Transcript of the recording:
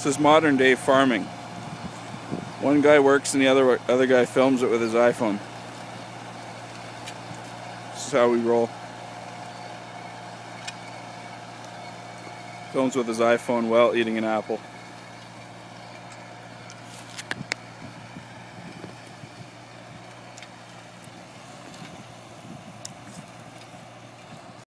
This is modern day farming. One guy works and the other guy films it with his iPhone. This is how we roll. Films with his iPhone while eating an apple.